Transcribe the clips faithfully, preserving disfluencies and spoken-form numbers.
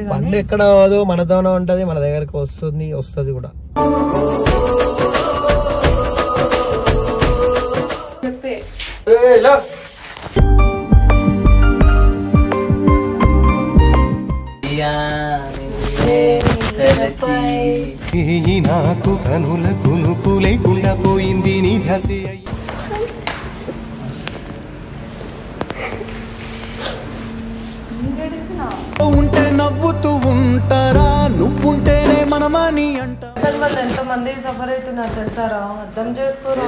పండు ఎక్కడ అవ్వదు, మనతోనే ఉంటది, మన దగ్గరకు వస్తుంది వస్తుంది కూడా. నాకు కనుల కునుకు లేకుండా పోయింది నీ ధసే. ఉంటే నవ్వుతూ ఉంటారా, నువ్వుంటేనే మనమని అంట. అసలు వాళ్ళు ఎంతో మంది సఫర్ అవుతున్నారు తెలుసారా, అర్థం చేసుకోరా.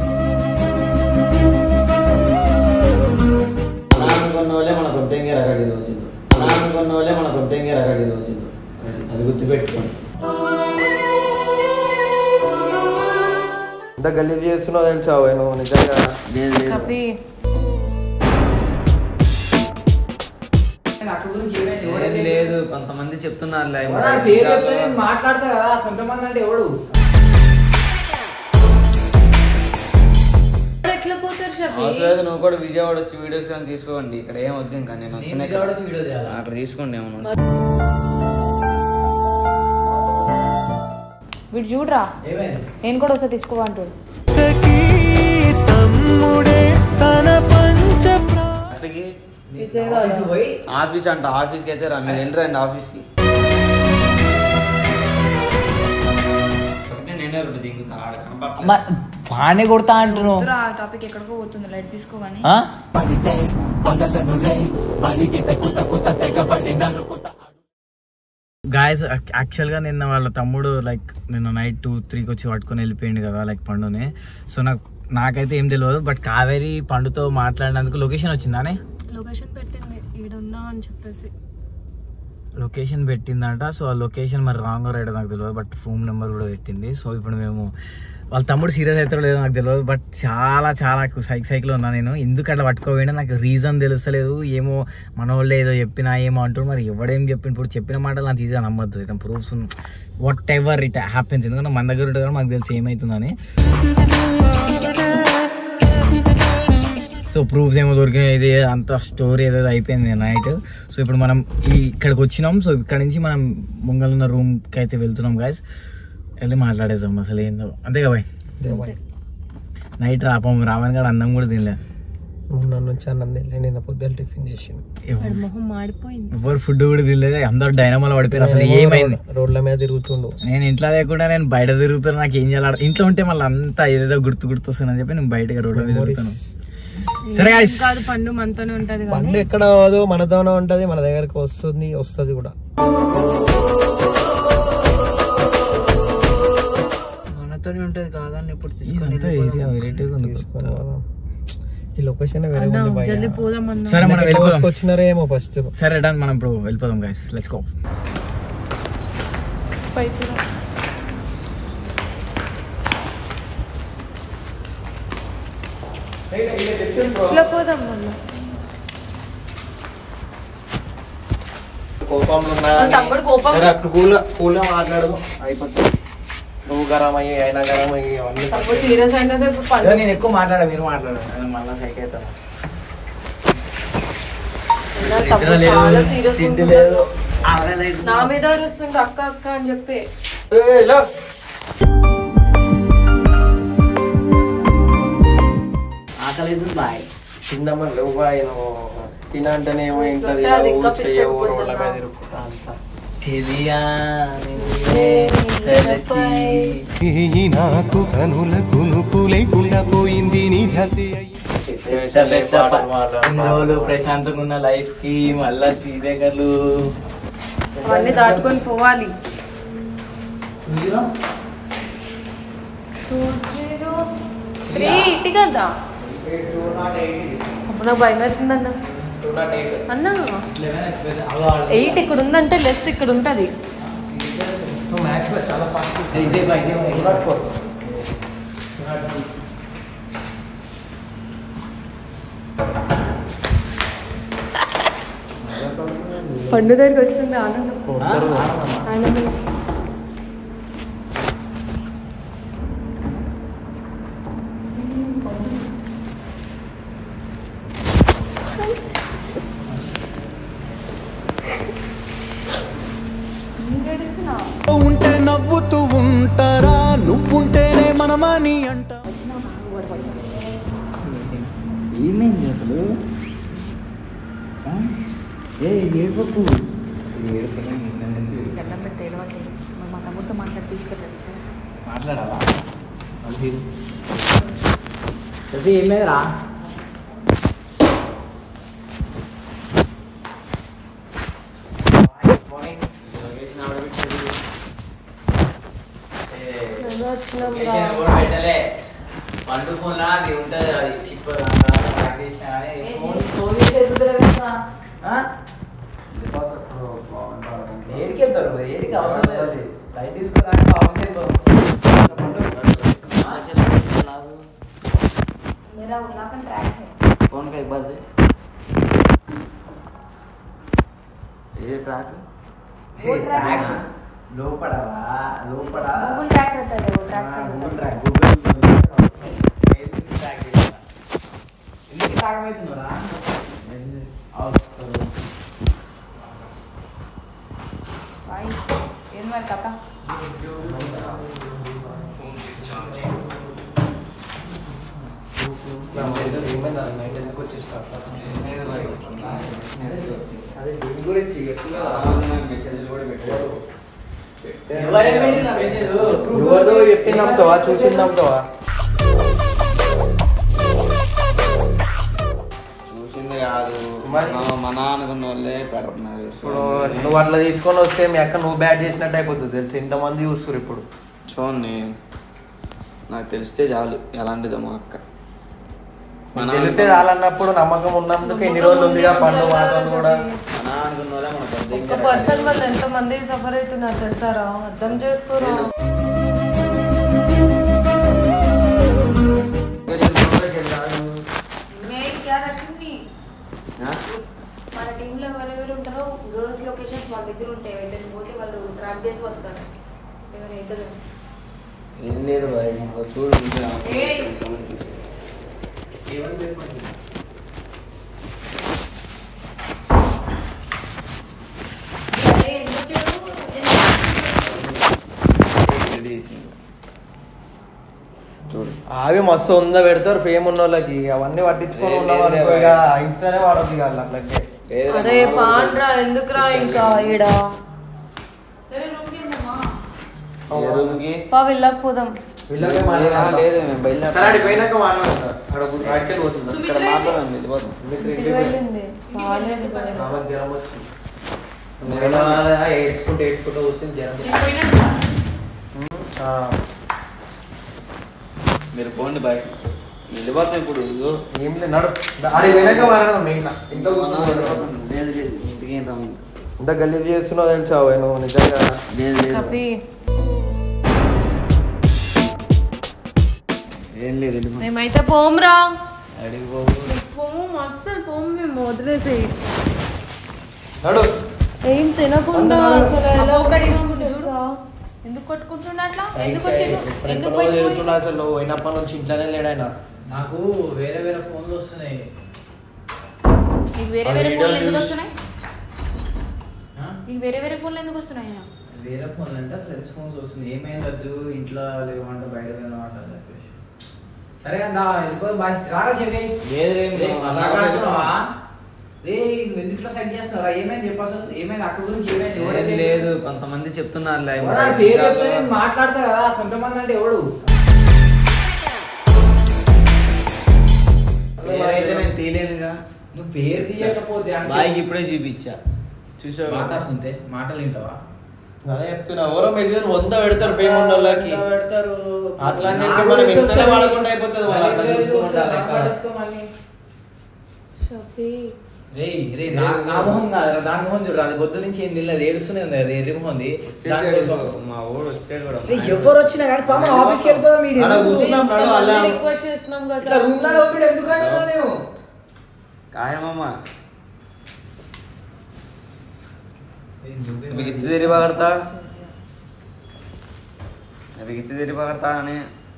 అనుకున్న వాళ్ళే మనకు వద్దంగా రకాడి రోజులు, అలా అనుకున్న వాళ్ళే మనకు వద్దంగా రకాడి రోజులు. అది గుర్తుపెట్టుకోండి. ఎంత గలీజ్ చేస్తున్నావు తెలుసావు నువ్వు నిజంగా. లేదు కొంతమంది చెప్తున్నారు మాట్లాడతా కదా, కొంతమంది అంటే ఎవడు అవసరం. నువ్వు కూడా విజయవాడ వచ్చి వీడియోస్ కానీ తీసుకోండి, ఇక్కడ ఏం వద్దు. ఇంకా నేను వచ్చిన అక్కడ తీసుకోండి ఏమన్నా. వీడు చూడరా, నేను కూడా వస్తా తీసుకోవా అంటాడు. ఆఫీస్ అంట, ఆఫీస్కి అయితే రా, మీరు వెళ్ళి రండి ఆఫీస్కి. నేనే రెండు దిగుతా ఆడ కనపడ బాగానే కొడతా అంటున్నావు. టాపిక్ ఎక్కడికో పోతుంది, లైట్ తీసుకోగాని. గాయస్ యాక్చువల్గా నిన్న వాళ్ళ తమ్ముడు లైక్ నిన్న నైట్ టూ త్రీకి వచ్చి పట్టుకొని వెళ్ళిపోయింది కదా లైక్ పండుని. సో నాకు నాకైతే ఏం తెలియదు, బట్ కావేరి పండుతో మాట్లాడినందుకు లొకేషన్ వచ్చిందానే, లొకేషన్ పెట్టింది ఈడున్నా అని చెప్పేసి లొకేషన్ పెట్టిందంట. సో ఆ లొకేషన్ మరి రాంగ్ రైట్ నాకు తెలియదు, బట్ ఫోన్ నెంబర్ కూడా పెట్టింది. సో ఇప్పుడు మేము వాళ్ళ తమ్ముడు సీరియస్ అవుతాడో లేదో నాకు తెలియదు, బట్ చాలా చాలా సైక్ సైకిల్ ఉన్నా నేను. ఎందుకు అట్లా పట్టుకోపోయినా నాకు రీజన్ తెలుస్తలేదు. ఏమో మన వాళ్ళు ఏదో చెప్పినా ఏమో అంటారు, మరి ఎవడేం చెప్పిన ఇప్పుడు చెప్పిన మాటలు నాకు ఈజీగా నమ్మద్దు. ఇతను proofs whatever it happens, ఎందుకంటే మన దగ్గర ఉంటుంది మాకు తెలిసి ఏమవుతుందని. సో ప్రూఫ్స్ ఏమో దొరికినాయి, ఇది అంత స్టోరీ ఏదో అయిపోయింది నైట్. సో ఇప్పుడు మనం ఈ ఇక్కడికి వచ్చినాం. సో ఇక్కడ నుంచి మనం ముంగలున్న రూమ్కి అయితే వెళ్తున్నాం గాయస్, వెళ్ళి మాట్లాడేద్దాం అసలు ఏందో. అంతే కదా బాయ్, నైట్ రాపం రావని కాడ అన్నం కూడా తినలే. మొన్న నుంచి అన్నం తినలే, నిన్న పొద్దున్న టిఫిన్ చేసి ఎవరు ఫుడ్ కూడా తినలేదు, అందరు డైనామాలో పడిపోయారు. అసలు ఏమైంది, రోడ్ల మీద తిరుగుతుండు. నేను ఇంట్లో లేకుండా నేను బయట తిరుగుతాను, నాకు ఏం చేయాలి. ఇంట్లో ఉంటే మళ్ళీ అంతా ఏదేదో గుర్తు గుర్తొస్తుందని చెప్పి నేను బయటగా రోడ్ల మీద తిరుగుతాను. సరే గాయ్స్, పండు మనతోనే ఉంటది, పండు ఎక్కడ అవ్వదు, మనతోనే ఉంటది, మన దగ్గరకు వస్తుంది వస్తుంది కూడా. మనతోనే ఉంటది కాదని ఇప్పుడు తీసుకొని ఈ లొకేషన్ వేరే ఉంది. సరే మనం వెళ్ళిపోదాం, వచ్చినారేమో ఫస్ట్. సరే డన్, మనం ఇప్పుడు వెళ్ళిపోదాం గైస్, లెట్స్ గో. మాట్లాడు అయిపోతుంది. నువ్వు గరం అయ్యి అయినా గరం అయ్యి అవన్నీ సీరియస్ అయినా సరే నేను ఎక్కువ మాట్లాడా, మీరు మాట్లాడారు మళ్ళీ సైక్ అవుతాను. నా మీద అరుస్తుండే అక్క అక్క అని చెప్పి. ఆకలి బాయ్ తిందామని లేవు బాయ్, నువ్వు తినంటేనే ఏమో ఇంట్లో రోడ్ల మీద తిరుగుతా అంతా. నాకు కనుల కునుకు లేకుండా పోయింది నీ ధసే. రోజులు ప్రశాంతంగా ఉన్న లైఫ్ కి మళ్ళా స్పీడ్ బ్రేకర్లు అవన్నీ దాటుకొని పోవాలి. ఇటు కదా అప్పుడు నాకు భయం అవుతుంది అన్న. అన్నా ఎయిట్ ఇక్కడ ఉందంటే లెస్ ఇక్కడ ఉంటుంది. పండు దగ్గరికి వచ్చింది ఆనందం ఆనందం. ఉంటే నవ్వుతూ ఉంటారా నువ్వుంటేనే మనమని అంట. ఏమైంది అసలు? ఏ ఏడుపు మా తమ్ముడితో మాట్లాడి తీసుకెళ్ళాలి మాట్లాడాలా? ఏమైందిరా? పెట్టలే పండు ఫోన్ లా అది ఉంటుంది, అది చిప్ ఏడికి వెళ్తారు? ఏడికి అవసరం లేదు, లైట్ తీసుకోవడానికి అవసరం లేదు. कौन का एक बार दे ये ट्रैक లోపడవా లోపడ గూగుల్ ట్రాక్ रहता है वो track Google track Google track ఎందుకు తాగమవుతున్నారా? भाई ఏం మరి కథ? ఎవరిదో చెప్పి నమ్ముతావా, చూసి నమ్ముతావా? చూసింది కాదు, మన అనుకున్న వాళ్ళే పెడుతున్నారు. ఇప్పుడు నువ్వు అట్లా తీసుకొని వస్తే మీ అక్క నువ్వు బ్యాట్ చేసినట్టు అయిపోతుంది తెలుసు. ఇంతమంది చూస్తారు ఇప్పుడు. చూడండి, నాకు తెలిస్తే చాలు ఎలాంటిదో మా అక్క. తెలిసే చాలన్నప్పుడు నమ్మకం ఉన్నందుకు ఎన్ని రోజులు ఉందిగా పండు మాత్రం కూడా. మన అనుకున్న వాళ్ళే మన పెద్ద ఒక పర్సన్ వల్ల ఎంత మంది సఫర్ అవుతున్నారు తెలుసారా? అర్థం చేసుకోరా. మన టీంలో ఎవరెవరు ఉంటారో గర్ల్స్ లొకేషన్స్ వాళ్ళ దగ్గర ఉంటాయి. వెళ్ళని పోతే వాళ్ళు ట్రాక్ చేసి వస్తారు. ఎవరైతే ఏం లేదు బాయ్, చూడు అవి మస్తు ఉందా పెడతారు ఫేమ్ ఉన్న వాళ్ళకి. అవన్నీ పట్టించుకొని ఉన్నాం ఇన్స్టానే వాడద్దు కాదు అట్లకే. అరే పాండ్రా ఎందుకురా ఇంకా ఈడ పా వెళ్ళకపోదాం. లేదు మేము పోయినాక ఏడ్చుకుంటూ ఏడ్చుకుంటూ వస్తుంది జ్వరం. మీరు పోండి బాయ్, వెళ్ళిపోతాం ఇప్పుడు. ఏం లేదు నడు, అది పోయినాక మాట్లాడదాం. మెయిన్ ఇంట్లో లేదు లేదు ఇంటికి ఏం రాము. ఇంత గలీజ్ చేస్తున్నావు తెలుసావు నువ్వు నిజంగా. లేదు లేదు ఏం లేదు, మేమైతే పోమ్రా. అడిగి పోవు. పోము అస్సలు పోము, మేము వదిలేసి నడు. ఏం తినకుండా అసలు ఎలా ఎందుకు కొట్టుకుంటున్నా అట్లా? ఎందుకు తిరుగుతున్నా అసలు నువ్వు పోయినప్పటి నుంచి ఇంట్లోనే లేడాయన. నాకు వేరే వేరే ఫోన్లు వస్తున్నాయి. నీకు వేరే వేరే ఫోన్లు ఎందుకు వస్తున్నాయి? నీకు వేరే వేరే ఫోన్లు ఎందుకు వస్తున్నాయి? వేరే ఫోన్లు అంటే ఫ్రెండ్స్ ఫోన్స్ వస్తుంది. ఏమైంది వచ్చు ఇంట్లో లేవంట బయట పోయినామంట చెప్పేసి. సరే అందా వెళ్ళిపోయి బాయ్ రారా చెయ్యి. రే ఎందుకు సెట్ చేస్తున్నారా? ఏమైంది చెప్పు అసలు, ఏమైంది అక్క గురించి ఏమైంది? లేదు కొంతమంది చెప్తున్నారు మాట్లాడతా కదా కొంతమంది అంటే ఎవడు నేను తీయలేదుగా. నువ్వు పేరు తీయకపోతే బాయ్కి ఇప్పుడే చూపించా, చూసా మాట్లాడుతుంటే మాటలు వింటావా? అదే చెప్తున్నా, ఎవరో మెసేజ్ వంద పెడతారు ఫేమ్ ఉన్న వాళ్ళకి పెడతారు. అట్లా అని చెప్పి మనం ఇంట్లోనే వాడకుండా అయిపోతుంది. రే రే నా మొహం కాదు దాని మొహం చూడరు. అది పొద్దు నుంచి ఏం తెలియదు, ఏడుస్తూనే ఉంది. అది ఎర్రి మొహం ఉంది. మా ఊరు వచ్చాడు కూడా. ఎవరు వచ్చినా కానీ పాపం ఆఫీస్కి వెళ్ళిపోదాం. రిక్వెస్ట్ చేస్తున్నాం కదా రూమ్ లో ఓపెన్ ఎందుకన్నా నేను కాయమమ్మా अभी कितनी देरी पकड़ता अभी कितनी देरी पकड़ता ने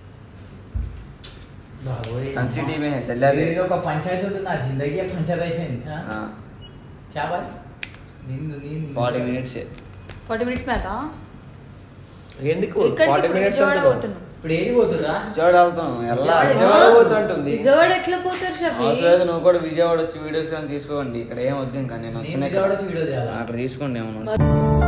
सन सिटी में है चल ఒక పంచాయతీ ఉంది. నా జిందగీ పంచాయతీ అయిపోయింది. हाँ क्या बात? नींद नींद फोर्टी मिनट से ఫార్టీ మినిట్స్ మ్యాకా ఎందుకు ఇక్కడికి విజయవాడ పోతున్నాం. ఇప్పుడు ఏడి పోతురా విజయవాడ వెళ్తాం ఎలా విజయవాడ పోతుంటుంది. విజయవాడ ఎట్లా పోతారు షఫీ? అవసరం లేదు నువ్వు కూడా విజయవాడ వచ్చి వీడియోస్ కానీ తీసుకోండి. ఇక్కడ ఏం వద్దు ఇంకా నేను వచ్చిన విజయవాడ వచ్చి వీడియో చేయాలి. అక్కడ తీసుకోండి ఏమన్నా.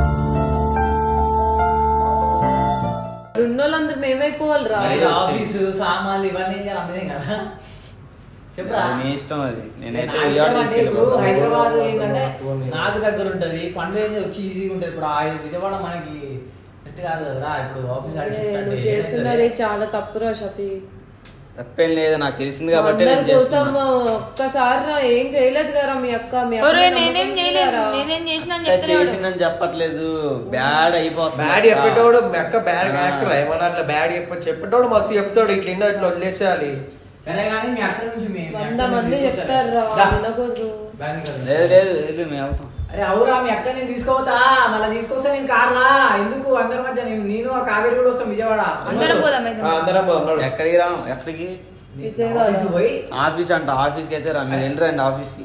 ఉన్నోళ్ళందరూ మేమైపోవాలి రా. ఆఫీసు సామాన్లు ఇవన్నీ ఏం చేయాలి అమ్మదే కదా చెప్పరా. నీ ఇష్టం అది. నేనైతే నా విజయవాడ ఇష్టం అంటే ఇప్పుడు తీసుకెళ్ళిపోతాను. హైదరాబాద్ ఏంటంటే నాకు దగ్గర ఉంటది, పండుగ వచ్చి ఈజీగా ఉంటది. ఇప్పుడు ఆ విజయవాడ మనకి సెట్ కాదు కదా. ఇప్పుడు ఆఫీస్ ఆడి షిఫ్ట్ అంటే నువ్వు చేస్తున్నది చాలా తప్పురా షఫీ. తప్పేం లేదు, నాకు తెలిసింది కాబట్టి అందరి నేను కోసం చేస్తున్నా. ఒక్కసారి రా ఏం చేయలేదు కదా మీ అక్క. మీ అక్క ఒరే, నమ్మకం నేనేం చేయలేదు, ఉందా రా? నేనేం చేసినా అని అక్క చెప్తున్నాడు. చేసిందని చెప్పట్లేదు, బ్యాడ్ అయిపోతుంది. బ్యాడ్ చెప్పేటోడు అక్క బ్యాడ్ యాక్టర్ ఏమన్నా అట్లా బ్యాడ్ చెప్ప చెప్పేటోడు మస్తు చెప్తాడు. ఇట్లా ఇన్నో ఇట్లా వదిలేసేయాలి. సరే కానీ మీ అక్క నుంచి మీ- మీ వంద అక్క మంది నుంచి చెప్తారు రా దా. వినకూడదు. బ్యాన్ కదా. లేదు లేదు లేదు మేము వెళ్తాం. అరే అవురా మీ అక్క నేను తీసుకోవతా మళ్ళీ తీసుకొస్తా నేను కార్లా. ఎందుకు అందరి మధ్య నేను నేను ఆ కావేరి కూడా వస్తాం విజయవాడ. అందరం పోదాం అయితే. ఆ, అందరం పోదాం. ఎక్కడికి రా ఎక్కడికి విజయవాడ. ఆఫీస్కి పోయి ఆఫీస్ అంట. ఆఫీస్కి అయితే రా, మీరు వెళ్ళరండి ఆఫీస్కి.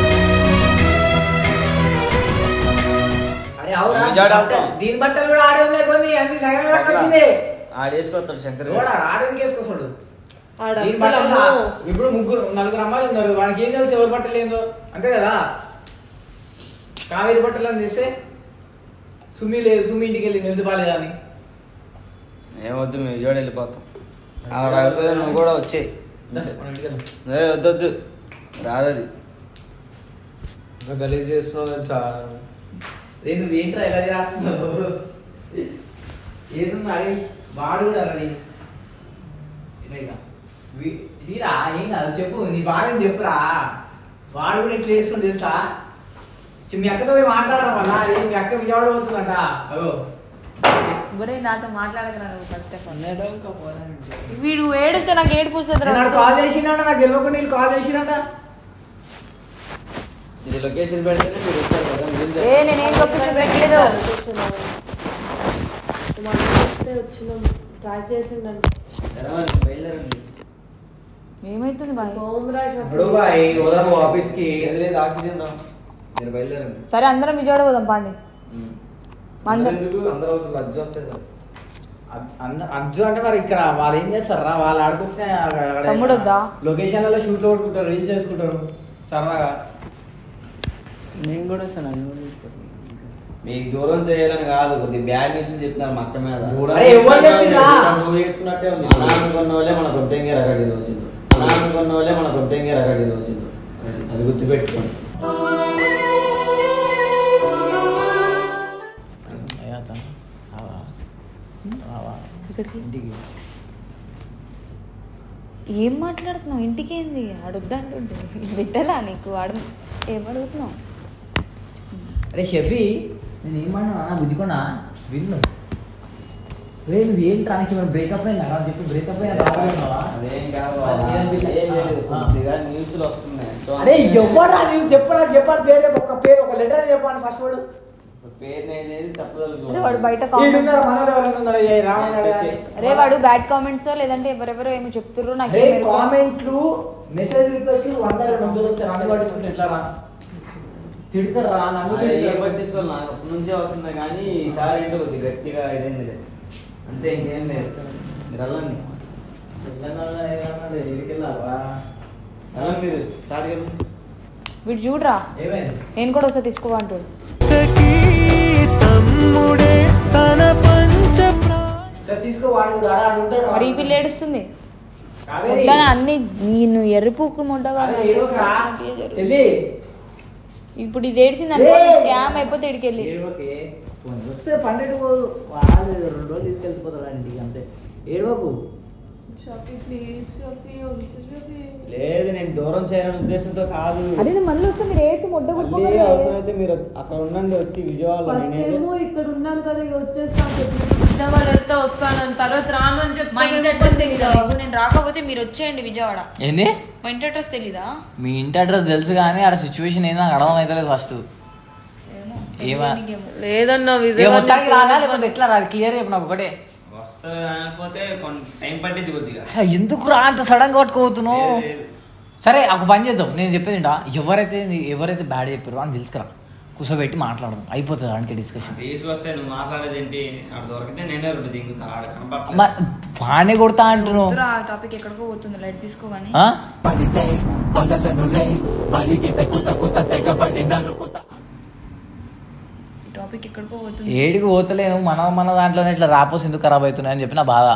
అరే అవురా విజయవాడ వెళ్తాం. దీని బట్టలు కూడా ఆడే ఉన్నాయి కొన్ని అన్ని సగం వచ్చింది. ఆడేసుకొస్తాడు శంకర్ కూడా ఆడేందుకు వేసుకొస్తాడు. ఆడ దీని అస్సలు బట్టలు అమ్మో. ఇప్పుడు ముగ్గురు నలుగురు అమ్మాయిలు ఉన్నారు, వాడికి ఏం తెలుసు ఎవరి బట్టలు ఏందో అంతే కదా. కావేరి బట్టలు అని చేస్తే సుమి లేదు, సుమి ఇంటికి వెళ్ళి నిద్ర బాలేదా అని. ఏమొద్దు మేము విజయవాడ వెళ్ళిపోతాం. ఆవిడ అవసరం నువ్వు కూడా వచ్చేయి. మనం ఇంటికి వెళ్దాం. ఏ వద్దొద్దు రాదది. గలీజ్ చేస్తున్నావు చాలా. రే నువ్వు ఏంట్రా ఎలా చేస్తున్నావు? ఏదున్నా అరే వాడు కూడా రెడీ తీరా ఏం కాదు చెప్పు, నీ బాగా చెప్పురా. వాడు కూడా ఇట్లా చేస్తుంది తెలుసా. చి- మీ అక్కతో పోయి మాట్లాడడం వల్ల ఏ మీ అక్క విజయవాడ పోతుందంట. అగో ఒరే, నాతో మాట్లాడగరా నువ్వు ఫస్ట్ ఆఫ్ ఆల్. వీడు ఏడుస్తే నాకు ఏడుపు వస్తుంది రా. నాకు కాల్ చేసిండ, నాకు తెలియకుండా వీళ్ళు కాల్ చేసిరంట. ఇది లొకేషన్ పెడితేనే మీరు వచ్చారు కదా. మీరు ఏ నేనేం లొకేషన్ పెట్టలేదు. మనం వస్తే వచ్చినాం ట్రై చేసిండండి. తెరవండి, బయలుదేరండి. ఏమైతుంది బాయ్? హోమ్ రా షఫీ. ఇప్పుడు బాయ్ పోదాము ఆఫీస్ కి. లేదు లేదు ఆఫీస్ రా, మీరు బయలుదేరండి. సరే అందరం విజయవాడ పోదాం పాండి. అందరం ఎందుకు? అందరూ అసలు లజ్జ వస్తుంది కదా. అర్జు అంటే మరి ఇక్కడ వాళ్ళు ఏం చేస్తారా, వాళ్ళు ఆడుకొచ్చిన తమ్ముడు వద్దా? లొకేషన్లలో షూట్లు కొట్టుకుంటారు, రీల్స్ చేసుకుంటారు సరదాగా. నేను కూడా వస్తాను. మీకు దూరం చేయాలని కాదు, కొద్దిగా బ్యాడ్ న్యూస్ చెప్తున్నారు మా అక్క మీద. అరే ఎవరు చెప్పిండ్రా? నువ్వు చేస్తున్నట్టే ఉంది. అలా అనుకున్న వాళ్ళే మనకు వద్దంగా రకడి రోజు. అలా అనుకున్న వాళ్ళే మనకు వద్దంగా రకడి రోజు. అది గుర్తుపెట్టుకోండి. ఇక్కడికి ఏం మాట్లాడుతున్నావు? ఇంటికి ఏంది అడుగుదంటుంటే విట్టలా నీకు అడు ఏం అడుగుతున్నావు? అరే షఫీ నేను ఏమన్నా బుజ్జికొండా విన్ను రే నువ్వు ఏం కానీ బ్రేకప్ అయినా చెప్పి బ్రేకప్ అయినా రావాలన్నావా? అదేం కాదు, అది ఏం లేదు. ఏం లేదు. కొద్దిగా న్యూస్లు వస్తున్నాయి. సో అరే ఎవరా నువ్వు చెప్పరా, చెప్పాలి పేరే ఒక పేరు ఒక లెటర్ చెప్పాలి ఫస్ట్ వాడు. పేరు అనేది తప్పదు. అరే వాడు బయట కామెంట్స్ ఈడున్నారా మనోడు ఎవరైనా ఉన్నాడా? ఏ రామన్నాడు కానీ. అరే వాడు బ్యాడ్ కామెంట్స్ లేదంటే ఎవరెవరో ఏమో చెప్తుర్రు నాకు అరే కామెంట్లు మెసేజ్ రిక్వెస్ట్ వంద రెండు వందలు వస్తాయి, నన్ను పట్టించుకుంటే ఎట్లా రా తిడతారా? నన్ను అదే ఏం తిడతారు. పట్టించుకోవాలి, నాకు అప్పటి నుంచే వస్తుంది కానీ ఈసారి ఏంటో కొద్దిగా గట్టిగా ఇదేంది లేదు. అంతే, ఇంకేం లేదు. మీరు వెళ్ళండి తెలంగాణలో ఏమన్నాడు? ఎక్కడికి వెళ్ళావా? వెళ్ళండి, మీరు స్టార్ట్ చేయండి. వీడు చూడరా, ఏమైంది? నేను కూడా వస్తా తీసుకో అంటాడు. తమ్ముడే తన పంచ సరే తీసుకో, వాడు కూడా ఆడ ఆడ ఉంటాడు. మరి ఈ పిల్ల ఏడుస్తుంది కావేరి. వద్దన అన్ని నేను ఎర్రిపూకు ముడ్డగా అరే ఏడవకురా. చెల్లి ఇప్పుడు ఇది ఏడ్చింది అనుకో ఏయ్. స్కామ్ అయిపోతే ఇడికెళ్ళి ఏడవకే. పోనీ వస్తే పన్నెండు పోదు, వాళ్ళు రెండు రోజులు తీసుకెళ్ళిపోతారు ఇంటికి అంతే. ఏడవకు. షఫీ ప్లీజ్ షఫీ వద్దు షఫీ. లేదు, నేను దూరం చేయాలనే ఉద్దేశంతో కాదు. అదే నేను మళ్ళీ వస్తే మీరు ఏడ్చి ముడ్డ మళ్ళీ కుట్టుకోవాలి. అవసరమైతే మీరు అక్కడ ఉండండి, వచ్చి విజయవాడలో ఫస్ట్ నేనైతే ఏమో ఇక్కడ ఉన్నాను కదా ఇక వచ్చేస్తాను చెప్పి విజయవాడ వెళ్తే వస్తాను తర్వాత రాను అని చెప్పి మా ఇంటి అడ్రస్ తెలీదా మీకు? నేను రాకపోతే మీరు వచ్చేయండి విజయవాడ. ఏంది? మా ఇంటి అడ్రస్ తెలీదా? మీ ఇంటి అడ్రస్ తెలుసు కానీ ఆడ సిచ్యువేషన్ ఏందో నాకు అర్థం అవుతలేదు ఫస్ట్. ఏమో ఏమా? నీకేమో. లేదన్నా మొత్తానికి రాదా విజయవాడ లేకపోతే ఎట్లా రాదు క్లియర్ చెప్పు నాకు ఒకటే. వస్తుంది అనకపోతే కొంత టైం పట్టింది కొద్దిగా. ఎందుకు రా అంత సడన్ గా పట్టుకోతున్నావు? లేదు. సరే ఒక పని చేద్దాం, నేను చెప్పేది ఏంటా, ఎవరైతే నీ- ఎవరైతే బ్యాడ్ చెప్పారో అని పిలుచుకురా. కూర్చోబెట్టి మాట్లాడదాం, అయిపోతుంది దానికి డిస్కషన్. తీసుకొస్తే నువ్వు మాట్లాడేది ఏంటి? అక్కడ దొరికితే నేనే రెండు దిగుతా, ఆడ కనపడలేదు. వాడిని కొడతా అంటున్నావు. టాపిక్ ఎక్కడికో పోతుంది, లైట్ తీసుకోగానే. టాపిక్ ఎక్కడికో పోతుంది. ఏడికి పోతలేను, మన మన దాంట్లోనే ఇట్లా రాపోసి ఎందుకు ఖరాబ్ అవుతున్నాయి అని చెప్పి నా బాధ.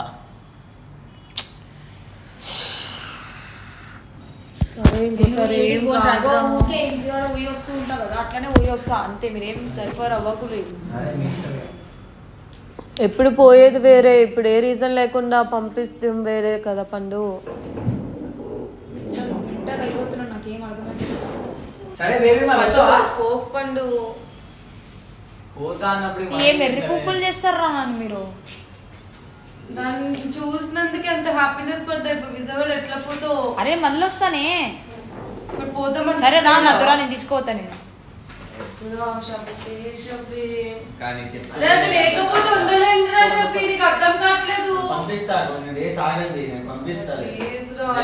వస్తూ ఉంటా కదా, అట్లానే పోయి వస్తా అంతే. మీరేం సరిపోరు అవ్వకూడదు. ఎప్పుడు పోయేది వేరే, ఇప్పుడు ఏ రీజన్ లేకుండా పంపిస్తాం వేరే కదా పండు. నాకేం పండు ఏం ఎర్రి కుక్కలు చేస్తారా నన్ను మీరు? చూసినందుకు ఎంత హ్యాపీనెస్ పడ్డాయి. విజయవాడ ఎట్లా పోతో? అరే మళ్ళీ వస్తానే, పోతాం. సరే రా నా దూరా, నేను తీసుకోవతా. నేను లేకపోతే ఉండలేదు. అర్థం కావట్లేదు. పంపిస్తాను, పంపిస్తాను.